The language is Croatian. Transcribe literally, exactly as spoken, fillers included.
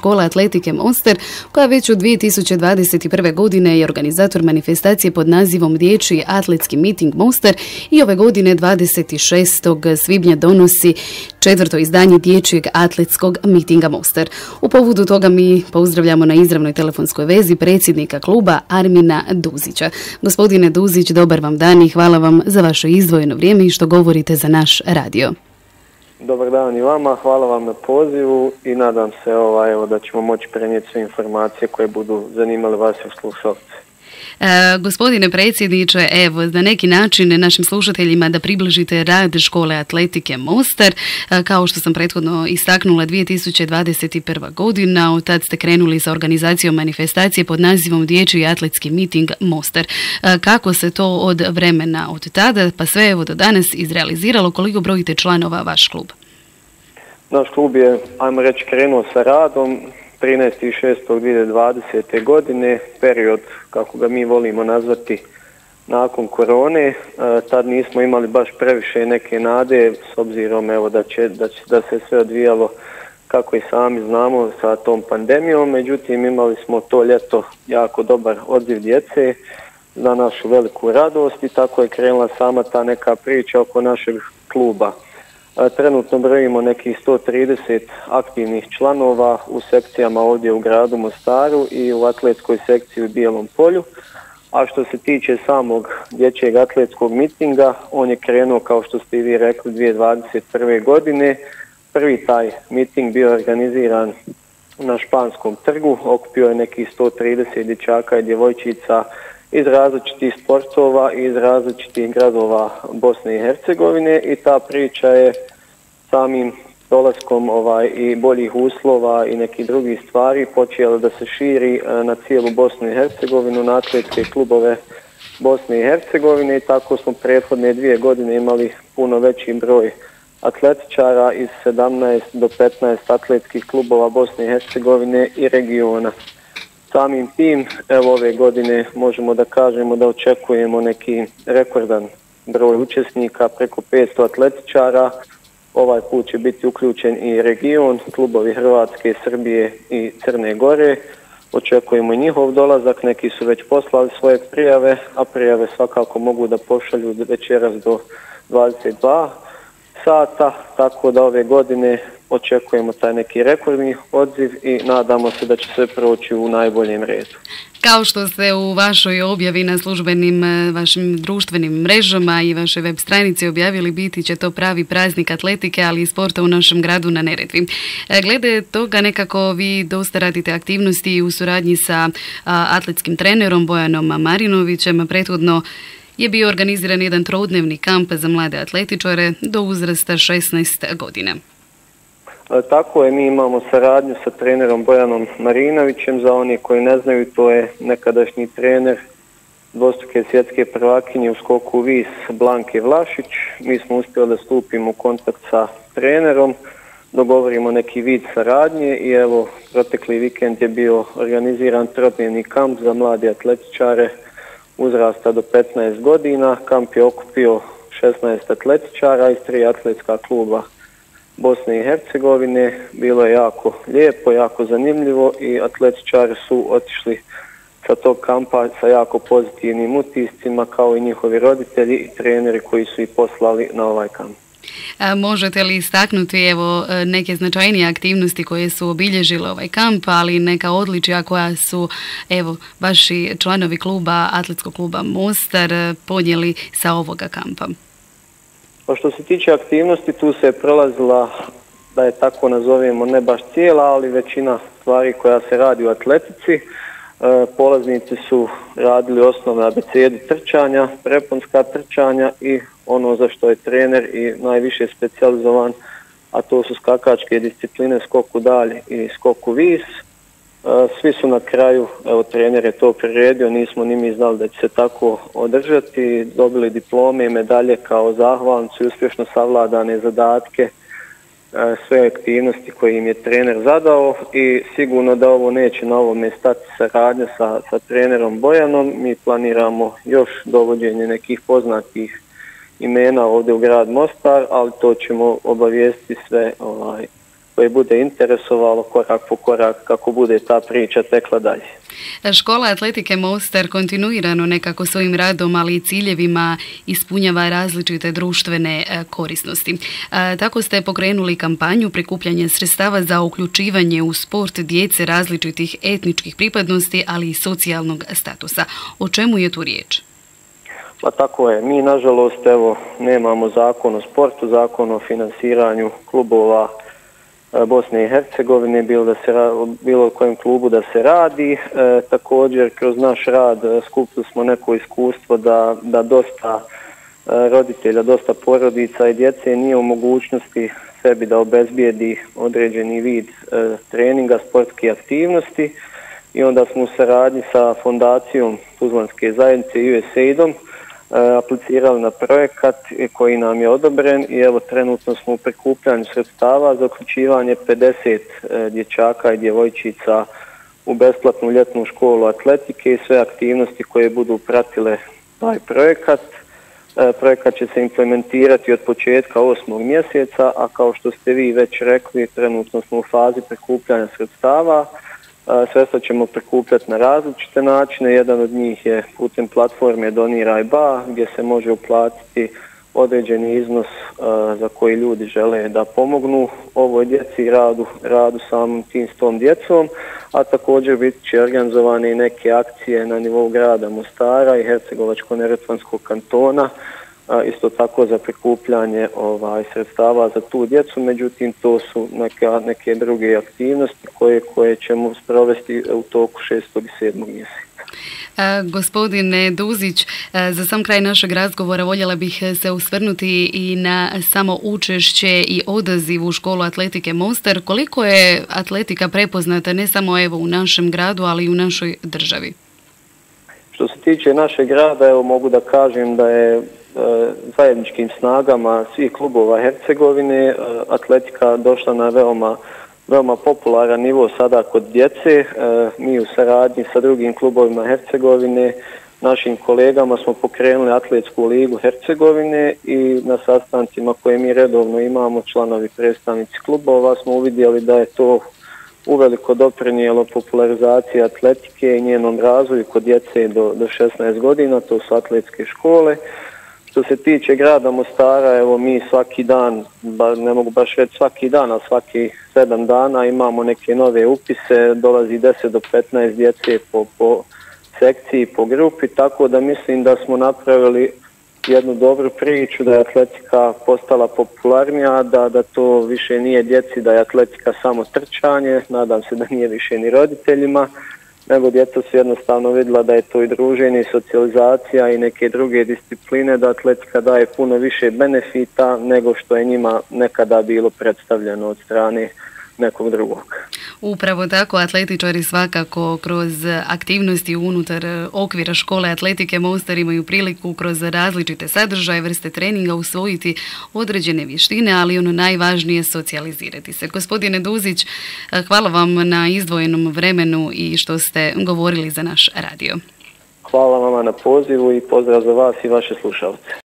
škola atletike Mostar, koja već od dvije tisuće dvadeset prve. godine je organizator manifestacije pod nazivom Dječji atletski miting Mostar i ove godine dvadeset šestog svibnja donosi četvrto izdanje Dječjeg atletskog mitinga Mostar. U povodu toga mi pozdravljamo na izravnoj telefonskoj vezi predsjednika kluba Armina Duzića. Gospodine Duzić, dobar vam dan i hvala vam za vaše izdvojeno vrijeme i što govorite za naš radio. Dobar dan i vama, hvala vam na pozivu i nadam se ovaj, evo, da ćemo moći prenijeti sve informacije koje budu zanimale vas i slušalce. E, gospodine predsjedniče, evo, na neki način našim slušateljima da približite rad škole atletike Mostar. E, kao što sam prethodno istaknula, dvije tisuće dvadeset prva. godina, od tad ste krenuli sa organizacijom manifestacije pod nazivom Dječji atletski miting Mostar. E, kako se to od vremena od tada pa sve evo do danas izrealiziralo, koliko brojite članova vaš klub? Naš klub je, ajmo reći, krenuo sa radom trinaestog šestog dvije tisuće dvadesete. godine, period, kako ga mi volimo nazvati, nakon korone. E, tad nismo imali baš previše neke nade, s obzirom evo, da, će, da, će, da se sve odvijalo kako i sami znamo sa tom pandemijom. Međutim, imali smo to ljeto jako dobar odziv djece za našu veliku radost i tako je krenula sama ta neka priča oko našeg kluba. Trenutno brojimo nekih sto trideset aktivnih članova u sekcijama ovdje u gradu Mostaru i u atletskoj sekciji u Bijelom Polju. A što se tiče samog dječjeg atletskog mitinga, on je krenuo, kao što ste i vi rekli, dvije tisuće dvadeset prve. godine. Prvi taj miting bio organiziran na Španskom trgu, okupio je nekih sto trideset dječaka i djevojčica iz različitih sportova i iz različitih gradova Bosne i Hercegovine i ta priča je samim dolaskom ovaj, i boljih uslova i nekih drugih stvari počela da se širi na cijelu Bosnu i Hercegovinu, na atletske klubove Bosne i Hercegovine i tako smo prethodne dvije godine imali puno veći broj atletičara iz sedamnaest do petnaest atletskih klubova Bosne i Hercegovine i regiona. Samim tim, evo ove godine možemo da kažemo da očekujemo neki rekordan broj učesnika, preko petsto atletičara. Ovaj put će biti uključen i region, klubovi Hrvatske, Srbije i Crne Gore. Očekujemo i njihov dolazak, neki su već poslali svoje prijave, a prijave svakako mogu da pošalju večeras do dvadeset dva sata, tako da ove godine očekujemo taj neki rekordni odziv i nadamo se da će sve proći u najboljem redu. Kao što ste u vašoj objavi na službenim vašim društvenim mrežama i vašoj web stranici objavili, biti će to pravi praznik atletike, ali i sporta u našem gradu na Neretvi. Glede toga nekako vi dosta radite aktivnosti u suradnji sa atletskim trenerom Bojanom Marinovićem. Prethodno je bio organiziran jedan trodnevni kamp za mlade atletičare do uzrasta šesnaest godina. Tako je, mi imamo saradnju sa trenerom Bojanom Marinovićem. Za oni koji ne znaju, to je nekadašnji trener dvostruke svjetske prvakinje u skoku vis Blanke Vlašić. Mi smo uspjeli da stupimo u kontakt sa trenerom, dogovorimo neki vid saradnje i evo protekli vikend je bio organiziran trodnevni kamp za mlade atletičare uzrasta do petnaest godina. Kamp je okupio šesnaest atletičara iz tri atletska kluba Bosne i Hercegovine. Bilo je jako lijepo, jako zanimljivo i atletičari su otišli sa tog kampa sa jako pozitivnim utiscima, kao i njihovi roditelji i treneri koji su ih poslali na ovaj kamp. A možete li istaknuti evo neke značajnije aktivnosti koje su obilježile ovaj kamp, ali neka odličja koja su evo vaši članovi kluba, atletskog kluba Mostar podnijeli sa ovoga kampa? Pa što se tiče aktivnosti, tu se je prolazila, da je tako nazovemo, ne baš cijela, ali većina stvari koja se radi u atletici. E, polaznici su radili osnovne abecedu trčanja, preponska trčanja i ono za što je trener i najviše specijalizovan, a to su skakačke discipline, skoku dalj i skoku vis. E, svi su na kraju, evo trener je to priredio, nismo ni mi znali da će se tako održati, dobili diplome i medalje kao zahvalnicu i uspješno savladane zadatke, sve aktivnosti koje im je trener zadao i sigurno da ovo neće na ovome stati saradnja sa, sa trenerom Bojanom. Mi planiramo još dovođenje nekih poznatih imena ovdje u grad Mostar, ali to ćemo obavijestiti sve ovaj, koje bude interesovalo korak po korak kako bude ta priča tekla dalje. Škola atletike Mostar kontinuirano nekako svojim radom, ali i ciljevima ispunjava različite društvene korisnosti. Tako ste pokrenuli kampanju prikupljanja sredstava za uključivanje u sport djece različitih etničkih pripadnosti, ali i socijalnog statusa. O čemu je tu riječ? Pa tako je. Mi, nažalost, evo, nemamo zakon o sportu, zakon o finansiranju klubova Bosne i Hercegovine, bilo da se bilo u kojem klubu da se radi. E, također kroz naš rad skupili smo neko iskustvo da, da dosta e, roditelja, dosta porodica i djece nije u mogućnosti sebi da obezbijedi određeni vid e, treninga, sportske aktivnosti, i onda smo u saradnji sa fondacijom Tuzlanske zajednice i U S A I D-om aplicirali na projekat koji nam je odobren, i evo trenutno smo u prikupljanju sredstava za uključivanje pedeset dječaka i djevojčica u besplatnu ljetnu školu atletike i sve aktivnosti koje budu pratile taj projekat. Projekat će se implementirati od početka osmog mjeseca, a kao što ste vi već rekli, trenutno smo u fazi prikupljanja sredstava. Sredstva ćemo prikupljati na različite načine. Jedan od njih je putem platforme Doniraj ba, gdje se može uplatiti određeni iznos za koji ljudi žele da pomognu ovoj djeci i radu, radu samim tim s tom djecom, a također bit će organizovane i neke akcije na nivou grada Mostara i Hercegovačko-neretvanskog kantona, isto tako za prikupljanje ovaj, sredstava za tu djecu, međutim to su neke, neke druge aktivnosti koje, koje ćemo sprovesti u toku šestog i sedmog mjeseca. A, gospodine Duzić, a, za sam kraj našeg razgovora voljela bih se usvrnuti i na samo učešće i odaziv u školu atletike Mostar. Koliko je atletika prepoznata ne samo evo u našem gradu, ali i u našoj državi? Što se tiče našeg grada, evo mogu da kažem da je zajedničkim snagama svih klubova Hercegovine atletika došla na veoma, veoma popularan nivo sada kod djece. Mi u saradnji sa drugim klubovima Hercegovine, našim kolegama, smo pokrenuli atletsku ligu Hercegovine i na sastancima koje mi redovno imamo, članovi predstavnici klubova, smo uvidjeli da je to uveliko doprinijelo popularizaciji atletike i njenom razvoju kod djece do, do šesnaest godina, to su atletske škole. Što se tiče grada Mostara, evo mi svaki dan, ba, ne mogu baš reći svaki dan, ali svaki sedam dana imamo neke nove upise, dolazi deset do petnaest djece po, po sekciji, po grupi, tako da mislim da smo napravili jednu dobru priču, da je atletika postala popularnija, da, da to više nije djeci, da je atletika samo trčanje, nadam se da nije više ni roditeljima, nego djeca su jednostavno vidjela da je to i druženje, i socijalizacija i neke druge discipline, da atletika daje puno više benefita nego što je njima nekada bilo predstavljeno od strane nekog drugog. Upravo tako, atletičari svakako kroz aktivnosti unutar okvira škole atletike Mostar imaju priliku kroz različite sadržaje, vrste treninga usvojiti određene vještine, ali ono najvažnije socijalizirati se. Gospodine Duzić, hvala vam na izdvojenom vremenu i što ste govorili za naš radio. Hvala vama na pozivu i pozdrav za vas i vaše slušalce.